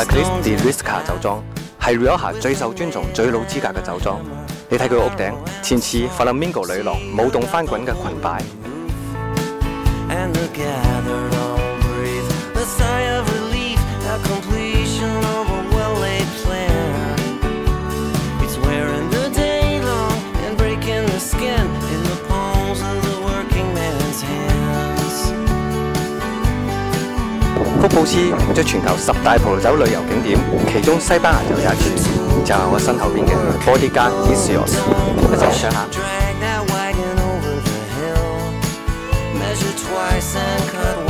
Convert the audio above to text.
Chris de Risca 酒莊，係 Rioja 最受尊重、最老資格嘅酒莊。你睇佢屋頂，前似 Flamingo 女郎舞動翻滾嘅裙擺。福布斯評出全球10大葡萄酒旅遊景點，其中西班牙就有一處，就係我身後邊嘅 Bodegas Rioja， 一齊去睇下。